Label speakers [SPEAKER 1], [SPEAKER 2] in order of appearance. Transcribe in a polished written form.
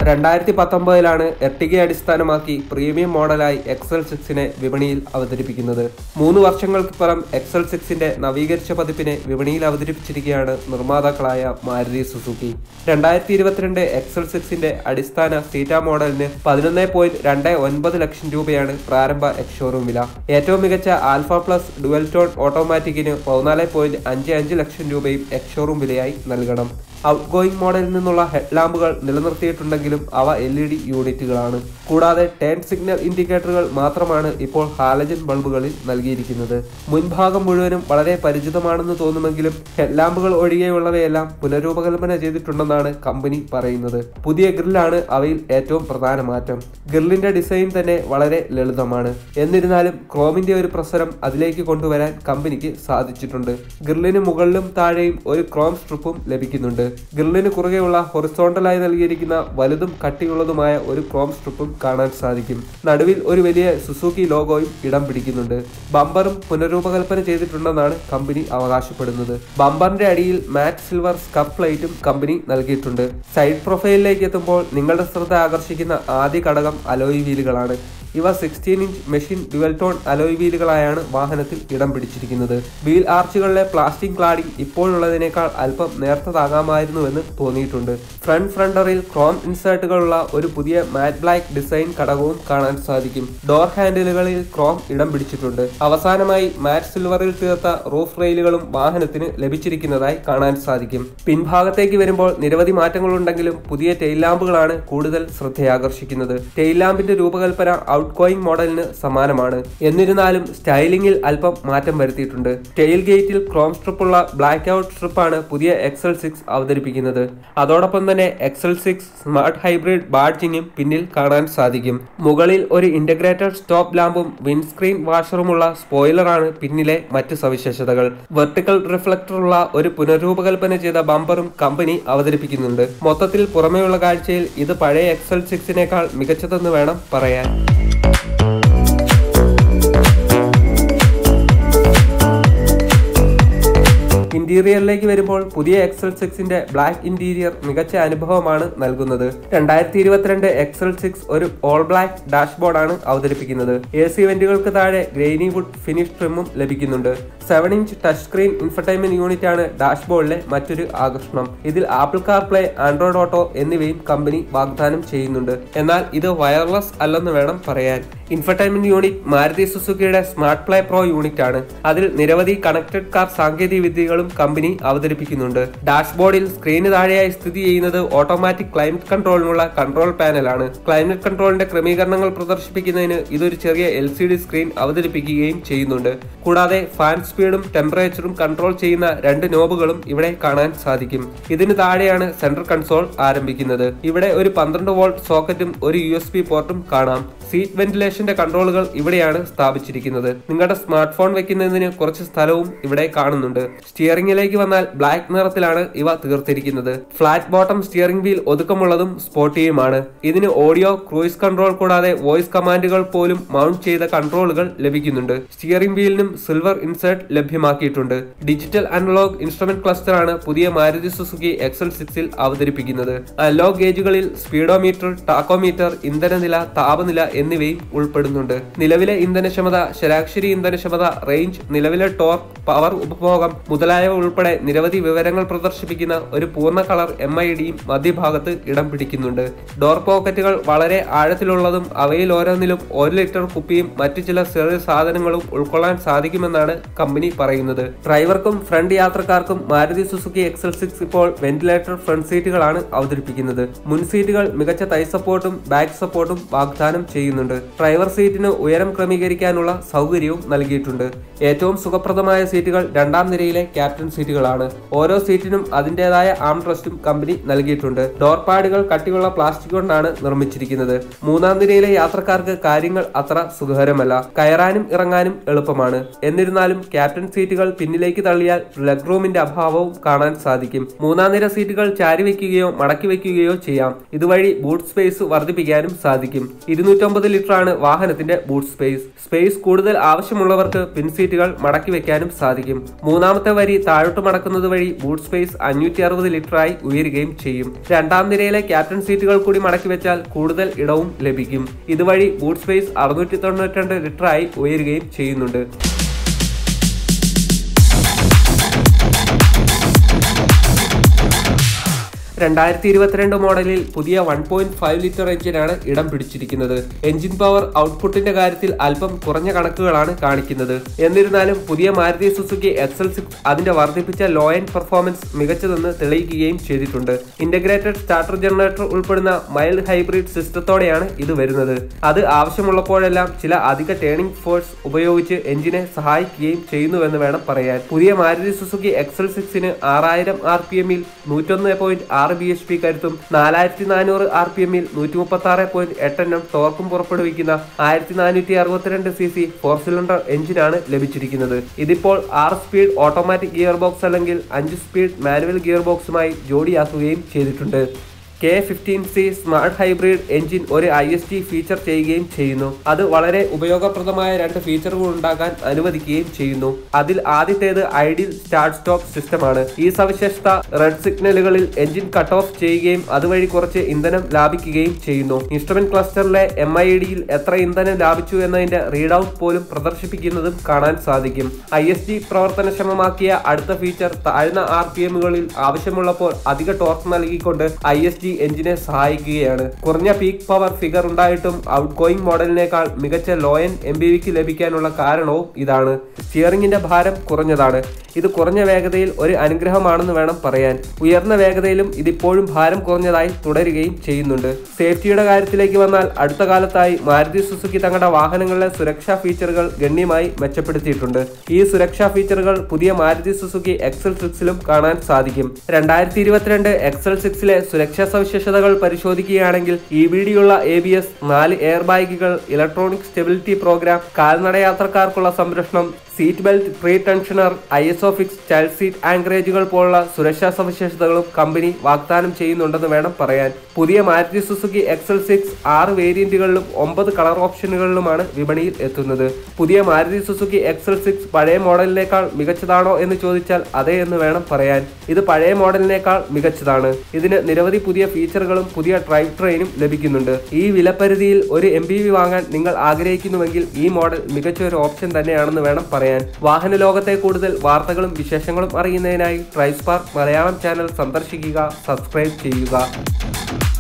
[SPEAKER 1] 2019 എർട്ടിഗയെ അടിസ്ഥാനമാക്കി premium മോഡലായി XL6 വിപണിയിൽ അവതരിപ്പിക്കുന്നത്. 3 വർഷങ്ങൾക്കിപ്പുറം XL6 നവീകരിച്ച പതിപ്പിനെ വിപണിയിൽ അവതരിപ്പിച്ചിരിക്കുകയാണ് നിർമ്മാതാക്കളായ മാരുതി സുസുക്കി. 2022 XL6 അടിസ്ഥാന സീറ്റ മോഡലിന് 11.29 ലക്ഷം രൂപയാണ് പ്രാരംഭ എക്സ്ഷോറൂം വില. ഏറ്റവും മികച്ച ആൽഫ പ്ലസ് ഡുവൽ ടോൺ ഓട്ടോമാറ്റിക്കിന് 14.55 ലക്ഷം രൂപയും എക്സ്ഷോറൂം വിലയായി നൽകണം. ഔട്ട് ഗോയിങ് മോഡലിൽ നിന്നുള്ള ഹെഡ് ലാമ്പുകൾ നിലനിർത്തിയിട്ടുണ്ടെങ്കിലും അവ LED യൂണിറ്റുകളാണ്. കൂടാതെ ടേൺ സിഗ്നൽ ഇൻഡിക്കേറ്ററുകൾ മാത്രമാണ് ഇപ്പോൾ ഹാലജൻ ബൾബുകളിൽ നൽകിയിരിക്കുന്നത്. മുൻഭാഗം മുഴുവനും വളരെ പരിചിതമാണെന്ന് തോന്നുമെങ്കിലും ഹെഡ് ലാമ്പുകൾ ഒഴികെയുള്ളവയെല്ലാം പുനരൂപകൽപ്പന ചെയ്തിട്ടുണ്ടെന്നാണ് കമ്പനി പറയുന്നത്. പുതിയ ഗ്രില്ലാണ് അവയിൽ ഏറ്റവും പ്രധാന മാറ്റം. ഗ്രില്ലിന്റെ ഡിസൈൻ തന്നെ വളരെ ലളിതമാണ്. എന്നിരുന്നാലും ക്രോമിന്റെ ഒരു പ്രസരം അതിലേക്ക് കൊണ്ടുവരാൻ കമ്പനിക്ക് സാധിച്ചിട്ടുണ്ട്. ഗ്രില്ലിന് മുകളിലും താഴെയും ഒരു ക്രോം സ്ട്രിപ്പും ലഭിക്കുന്നുണ്ട്. ഗ്രില്ലിന് കുറുകെയുള്ള ഹൊറിസോണ്ടലായി നൽകിയിരിക്കുന്ന വലുതും കട്ടിയുള്ളതുമായ ഒരു ക്രോം സ്ട്രിപ്പും കാണാൻ സാധിക്കും. നടുവിൽ ഒരു വലിയ സുസുക്കി ലോഗോയും ഇടം പിടിക്കുന്നുണ്ട്. ബമ്പറും പുനരൂപകൽപ്പന ചെയ്തിട്ടുണ്ടെന്നാണ് കമ്പനി അവകാശപ്പെടുന്നത്. ബമ്പറിന്റെ അടിയിൽ മാറ്റ് സിൽവർ സ്കഫ് ലൈറ്റും കമ്പനി നൽകിയിട്ടുണ്ട്. സൈഡ് പ്രൊഫൈലിലേക്ക് എത്തുമ്പോൾ നിങ്ങളുടെ ശ്രദ്ധ ആകർഷിക്കുന്ന ആദ്യ ഘടകം അലോയ് വീലുകളാണ്. ഇവ 16-inch machine dual tone alloy വീലുകളായാണ് വാഹനത്തിൽ ഇടം പിടിച്ചിരിക്കുന്നത്. വീൽ ആർച്ചുകളിലെ പ്ലാസ്റ്റിക് ക്ലാഡിംഗ് ഇപ്പോഴുള്ളതിനേക്കാൾ അല്പം നേർത്തതാകാമായിരുന്നുവെന്ന് തോന്നിയിട്ടുണ്ട്. ഫ്രണ്ടറിൽ ക്രോം ഇൻസേർട്ടുകളുള്ള ഒരു പുതിയ മാറ്റ് ബ്ലാക്ക് ഡിസൈൻ ഘടകവും കാണാൻ സാധിക്കും. ഡോർ ഹാൻഡിലുകളിൽ ക്രോം ഇടം പിടിച്ചിട്ടുണ്ട്. അവസാനമായി മാറ്റ് സിൽവറിൽ തീർത്ത റൂഫ് റെയിലുകളും വാഹനത്തിന് ലഭിച്ചിരിക്കുന്നതായി കാണാൻ സാധിക്കും. പിൻഭാഗത്തേക്ക് വരുമ്പോൾ നിരവധി മാറ്റങ്ങളുണ്ടെങ്കിലും പുതിയ ടെയിൽ ലാമ്പുകളാണ് കൂടുതൽ ശ്രദ്ധയാകർഷിക്കുന്നത്. ടെയിൽ ലാമ്പിന്റെ രൂപകൽപ്പന ഔട്ട് ഗോയിങ് മോഡലിന് സമാനമാണ്. എന്നിരുന്നാലും സ്റ്റൈലിംഗിൽ അല്പം മാറ്റം വരുത്തിയിട്ടുണ്ട്. ടെയിൽ ഗേറ്റിൽ ക്രോം സ്ട്രിപ്പുള്ള ബ്ലാക്ക് ഔട്ട് സ്ട്രിപ്പാണ് പുതിയ XL6 അവതരിപ്പിക്കുന്നത്. അതോടൊപ്പം തന്നെ XL6 സ്മാർട്ട് ഹൈബ്രിഡ് ബാഡ്ജിങ്ങും പിന്നിൽ കാണാൻ സാധിക്കും. മുകളിൽ ഒരു ഇന്റഗ്രേറ്റഡ് സ്റ്റോപ്പ് ലാമ്പും വിൻഡ്സ്ക്രീൻ വാഷറുമുള്ള സ്പോയിലറാണ് പിന്നിലെ മറ്റ് സവിശേഷതകൾ. വെർട്ടിക്കൽ റിഫ്ലക്ടറുള്ള ഒരു പുനരൂപകൽപ്പന ചെയ്ത ബമ്പറും കമ്പനി അവതരിപ്പിക്കുന്നുണ്ട്. മൊത്തത്തിൽ പുറമേയുള്ള കാഴ്ചയിൽ ഇത് പഴയ XL6 മികച്ചതെന്ന് വേണം പറയാൻ. ഇന്റീരിയറിലേക്ക് വരുമ്പോൾ പുതിയ XL6 ബ്ലാക്ക് ഇന്റീരിയർ മികച്ച അനുഭവമാണ് നൽകുന്നത്. 2022 XL6 ഒരു ഓൾ ബ്ലാക്ക് ഡാഷ്ബോർഡാണ് അവതരിപ്പിക്കുന്നത്. AC വെന്റുകൾക്ക് താഴെ ഗ്രെയിനി വുഡ് ഫിനിഷ് ട്രിമ്മും ലഭിക്കുന്നുണ്ട്. 7-inch touch screen infotainment unit ആണ് ഡാഷ്ബോർഡിലെ മറ്റൊരു ആകർഷണം. ഇതിൽ ആപ്പിൾ കാർപ്ലേ, ആൻഡ്രോയിഡ് ഓട്ടോ എന്നിവയും കമ്പനി വാഗ്ദാനം ചെയ്യുന്നുണ്ട്. എന്നാൽ ഇത് വയർലെസ് അല്ലെന്ന് വേണം പറയാൻ. ഇൻഫർടൈൻമെന്റ് യൂണിറ്റ് മാരുതി സുസുക്കിയുടെ സ്മാർട്ട് പ്ലേ പ്രോ യൂണിറ്റ് ആണ്. അതിൽ നിരവധി കണക്റ്റഡ് കാർ സാങ്കേതിക വിദ്യകളും കമ്പനി അവതരിപ്പിക്കുന്നുണ്ട്. ഡാഷ്ബോർഡിൽ സ്ക്രീന് താഴെയായി സ്ഥിതി ചെയ്യുന്നത് ഓട്ടോമാറ്റിക് ക്ലൈമറ്റ് കൺട്രോളിനുള്ള കൺട്രോൾ പാനലാണ്. ക്ലൈമറ്റ് കൺട്രോളിന്റെ ക്രമീകരണങ്ങൾ പ്രദർശിപ്പിക്കുന്നതിന് ഇതൊരു ചെറിയ LCD സ്ക്രീൻ അവതരിപ്പിക്കുകയും ചെയ്യുന്നുണ്ട്. കൂടാതെ ഫാൻ സ്പീഡും ടെമ്പറേച്ചറും കൺട്രോൾ ചെയ്യുന്ന 2 നോബുകളും ഇവിടെ കാണാൻ സാധിക്കും. ഇതിന് താഴെയാണ് സെൻട്രൽ കൺസോൾ ആരംഭിക്കുന്നത്. ഇവിടെ ഒരു 12 വോൾട്ട് സോക്കറ്റും ഒരു USB പോർട്ടും കാണാം. സീറ്റ് വെന്റിലേഷന്റെ കൺട്രോളുകൾ ഇവിടെയാണ് സ്ഥാപിച്ചിരിക്കുന്നത്. നിങ്ങളുടെ സ്മാർട്ട് ഫോൺ വെക്കുന്നതിന് കുറച്ച് സ്ഥലവും ഇവിടെ കാണുന്നുണ്ട്. സ്റ്റിയറിംഗിലേക്ക് വന്നാൽ ബ്ലാക്ക് നിറത്തിലാണ് ഇവ തീർത്തിരിക്കുന്നത്. ഫ്ലാറ്റ് ബോട്ടം സ്റ്റിയറിംഗ് വീൽ ഒതുക്കമുള്ളതും സ്പോർട്ടിയുമാണ്. ഇതിന് ഓഡിയോ, ക്രൂയിസ് കൺട്രോൾ കൂടാതെ വോയിസ് കമാൻഡുകൾ പോലും മൗണ്ട് ചെയ്ത കൺട്രോളുകൾ ലഭിക്കുന്നുണ്ട്. സ്റ്റിയറിംഗ് വീലിനും സിൽവർ ഇൻസേർട്ട് ലഭ്യമാക്കിയിട്ടുണ്ട്. ഡിജിറ്റൽ അനലോഗ് ഇൻസ്ട്രുമെന്റ് ക്ലസ്റ്റർ ആണ് പുതിയ മാരുതി സുസുക്കി XL6 അവതരിപ്പിക്കുന്നത്. അനലോഗ് ഗേജുകളിൽ സ്പീഡോമീറ്റർ, ടാക്കോമീറ്റർ, ഇന്ധനനില, താപനില എന്നിവയും ഉൾപ്പെടുന്നുണ്ട്. നിലവിലെ ഇന്ധനക്ഷമത, ശരാശരി ഇന്ധനക്ഷമത, റേഞ്ച്, നിലവിലെ ടോർക്ക്, പവർ ഉപഭോഗം മുതലായവ ഉൾപ്പെടെ നിരവധി വിവരങ്ങൾ പ്രദർശിപ്പിക്കുന്ന ഒരു പൂർണ്ണ കളർ MIDയും മധ്യഭാഗത്ത് ഇടം പിടിക്കുന്നുണ്ട്. ഡോർ പോക്കറ്റുകൾ വളരെ ആഴത്തിലുള്ളതും അവയിൽ ഓരോന്നിലും 1 ലിറ്റർ കുപ്പിയും മറ്റു ചില ചെറിയ സാധനങ്ങളും ഉൾക്കൊള്ളാൻ സാധിക്കുമെന്നാണ് കമ്പനി പറയുന്നത്. ഡ്രൈവർക്കും ഫ്രണ്ട് യാത്രക്കാർക്കും മാരുതി സുസുക്കി XL6 ഇപ്പോൾ വെന്റിലേറ്റർ ഫ്രണ്ട് സീറ്റുകളാണ് അവതരിപ്പിക്കുന്നത്. മുൻ സീറ്റുകൾ മികച്ച തൈ സപ്പോർട്ടും ബാക്ക് സപ്പോർട്ടും വാഗ്ദാനം ചെയ്യുന്നുണ്ട്. ഡ്രൈവർ സീറ്റിന് ഉയരം ക്രമീകരിക്കാനുള്ള സൗകര്യവും നൽകിയിട്ടുണ്ട്. ഏറ്റവും സുഖപ്രദമായ സീറ്റുകൾ 2ാം നിരയിലെ ക്യാപ്റ്റൻ സീറ്റുകളാണ്. ഓരോ സീറ്റിനും അതിന്റേതായ ആം റെസ്റ്റും കമ്പനി നൽകിയിട്ടുണ്ട്. ഡോർ പാഡുകൾ കട്ടിയുള്ള പ്ലാസ്റ്റിക് കൊണ്ടാണ് നിർമ്മിച്ചിരിക്കുന്നത്. 3ാം നിരയിലെ യാത്രക്കാർക്ക് കാര്യങ്ങൾ അത്ര സുഖകരമല്ല. കയറാനും ഇറങ്ങാനും എളുപ്പമാണ്. എന്നിരുന്നാലും ക്യാപ്റ്റൻ സീറ്റുകൾ പിന്നിലേക്ക് തള്ളിയാൽ ലെഗ് റൂമിന്റെ അഭാവവും കാണാൻ സാധിക്കും. 3ാം നിര സീറ്റുകൾ ചാരി വയ്ക്കുകയോ മടക്കി വയ്ക്കുകയോ ചെയ്യാം. ഇതുവഴി ബൂട്ട് സ്പേസ് വർദ്ധിപ്പിക്കാനും സാധിക്കും. 250 549 ലിറ്ററാണ് വാഹനത്തിന്റെ ബൂട്ട് സ്പേസ് കൂടുതൽ ആവശ്യമുള്ളവർക്ക് പിൻസീറ്റുകൾ മടക്കി വെക്കാനും സാധിക്കും. മൂന്നാമത്തെ വരി താഴോട്ട് മടക്കുന്നത് വഴി ബൂട്ട് സ്പേസ് 560 ലിറ്ററായി ഉയരുകയും ചെയ്യും. രണ്ടാം നിരയിലെ ക്യാപ്റ്റൻ സീറ്റുകൾ കൂടി മടക്കി വെച്ചാൽ കൂടുതൽ ഇടവും ലഭിക്കും. ഇതുവഴി ബൂട്ട് സ്പേസ് 692 ലിറ്ററായി ഉയരുകയും ചെയ്യുന്നുണ്ട്. 2022 മോഡലിൽ പുതിയ 1.5 ലിറ്റർ എഞ്ചിനാണ് ഇടം പിടിച്ചിരിക്കുന്നത്. എഞ്ചിൻ പവർ ഔട്ട്പുട്ടിന്റെ കാര്യത്തിൽ അല്പം കുറഞ്ഞ കണക്കുകളാണ് കാണിക്കുന്നത്. എന്നിരുന്നാലും പുതിയ മാരുതി സുസുക്കി XL6 അതിന്റെ വർദ്ധിപ്പിച്ച ലോ എൻഡ് പെർഫോമൻസ് മികച്ചതെന്ന് തെളിയിക്കുകയും ചെയ്തിട്ടുണ്ട്. ഇന്റഗ്രേറ്റഡ് സ്റ്റാർട്ടർ ജനറേറ്റർ ഉൾപ്പെടുന്ന മൈൽഡ് ഹൈബ്രിഡ് സിസ്റ്റത്തോടെയാണ് ഇത് വരുന്നത്. അത് ആവശ്യമുള്ളപ്പോഴെല്ലാം ചില അധിക ടേണിംഗ് ഫോഴ്സ് ഉപയോഗിച്ച് എഞ്ചിനെ സഹായിക്കുകയും ചെയ്യുന്നുവെന്ന് വേണം പറയാൻ. പുതിയ മാരുതി സുസുക്കി XL6ന് 6000 RPM 101.6 bhp കരുത്തും 4400 RPM 136.8 Nm ടോർക്കും പുറപ്പെടുവിക്കുന്ന 1462 cc 4 സിലിണ്ടർ എഞ്ചിനാണ് ലഭിച്ചിരിക്കുന്നത്. ഇതിപ്പോൾ 6 സ്പീഡ് ഓട്ടോമാറ്റിക് ഗിയർ ബോക്സ് അല്ലെങ്കിൽ 5 സ്പീഡ് മാനുവൽ ഗിയർ ബോക്സുമായി ജോഡിയാക്കുകയും ചെയ്തിട്ടുണ്ട്. K15C സ്മാർട്ട് ഹൈബ്രിഡ് എഞ്ചിൻ ഒരു IST ഫീച്ചർ ചെയ്യുകയും ചെയ്യുന്നു. അത് വളരെ ഉപയോഗപ്രദമായ 2 ഫീച്ചറുകൾ ഉണ്ടാക്കാൻ അനുവദിക്കുകയും ചെയ്യുന്നു. അതിൽ ആദ്യത്തേത് ഐഡിയൽ സ്റ്റാർട്ട് സ്റ്റോപ്പ് സിസ്റ്റമാണ്. ഈ സവിശേഷത റെഡ് സിഗ്നലുകളിൽ എഞ്ചിൻ കട്ട് ഓഫ് ചെയ്യുകയും അതുവഴി കുറച്ച് ഇന്ധനം ലാഭിക്കുകയും ചെയ്യുന്നു. ഇൻസ്ട്രുമെന്റ് ക്ലസ്റ്ററിലെ MID-യിൽ എത്ര ഇന്ധനം ലാഭിച്ചു എന്നതിന്റെ റീഡ് ഔട്ട് പോലും പ്രദർശിപ്പിക്കുന്നതും കാണാൻ സാധിക്കും. IST പ്രവർത്തനക്ഷമമാക്കിയ അടുത്ത ഫീച്ചർ താഴ്ന്ന RPM-കളിൽ ആവശ്യമുള്ളപ്പോൾ അധിക ടോർക്ക് നൽകിക്കൊണ്ട് IST എഞ്ചിനെ സഹായിക്കുകയാണ്. കുറഞ്ഞ പീക്ക് പവർ ഫിഗർ ഉണ്ടായിട്ടും ഔട്ട് ഗോയിങ് മോഡലിനേക്കാൾ മികച്ച ലോ എൻഡ് MPVക്ക് ലഭിക്കാനുള്ള കാരണവും ഇതാണ്. സ്റ്റിയറിംഗിന്റെ ഭാരം കുറഞ്ഞതാണ്. ഇത് കുറഞ്ഞ വേഗതയിൽ ഒരു അനുഗ്രഹമാണെന്ന് വേണം പറയാൻ. ഉയർന്ന വേഗതയിലും ഇതിപ്പോഴും ഭാരം കുറഞ്ഞതായി തുടരുകയും ചെയ്യുന്നുണ്ട്. സേഫ്റ്റിയുടെ കാര്യത്തിലേക്ക് വന്നാൽ അടുത്ത കാലത്തായി മാരുതി സുസുക്കി തങ്ങളുടെ വാഹനങ്ങളിലെ സുരക്ഷാ ഫീച്ചറുകൾ ഗണ്യമായി മെച്ചപ്പെടുത്തിയിട്ടുണ്ട്. ഈ സുരക്ഷാ ഫീച്ചറുകൾ പുതിയ മാരുതി സുസുക്കി XL6ലും കാണാൻ സാധിക്കും. 2022 XL6ലെ സുരക്ഷാ സവിശേഷതകൾ പരിശോധിക്കുകയാണെങ്കിൽ EBD-യുള്ള ABS, 4 air bags, electronic stability programme, കാൽനടയാത്രക്കാർക്കുള്ള സംരക്ഷണം, seat belt pre tensioner, ISO fix child seat ആങ്കറേജുകൾ പോലുള്ള സുരക്ഷാ സവിശേഷതകളും കമ്പനി വാഗ്ദാനം ചെയ്യുന്നുണ്ടെന്ന് വേണം പറയാൻ. പുതിയ മാരുതി സുസുക്കി XL6 6 വേരിയന്റുകളിലും 9 കളർ ഓപ്ഷനുകളിലുമാണ് വിപണിയിൽ എത്തുന്നത്. പുതിയ മാരുതി സുസുക്കി XL6 പഴയ മോഡലിനേക്കാൾ മികച്ചതാണോ എന്ന് ചോദിച്ചാൽ അതെ എന്ന് വേണം പറയാൻ. ഇത് പഴയ മോഡലിനേക്കാൾ മികച്ചതാണ്. ഇതിന് നിരവധി പുതിയ ഫീച്ചറുകളും പുതിയ ഡ്രൈവ് ട്രെയിനും ലഭിക്കുന്നുണ്ട്. ഈ വിലപരിധിയിൽ ഒരു MPV വാങ്ങാൻ നിങ്ങൾ ആഗ്രഹിക്കുന്നുവെങ്കിൽ ഈ മോഡൽ മികച്ച ഒരു ഓപ്ഷൻ തന്നെയാണെന്ന് വേണം പറയാൻ. വാഹന ലോകത്തെ കൂടുതൽ വാർത്തകളും വിശേഷങ്ങളും അറിയുന്നതിനായി DriveSpark മലയാളം ചാനൽ സന്ദർശിക്കുക, സബ്സ്ക്രൈബ് ചെയ്യുക.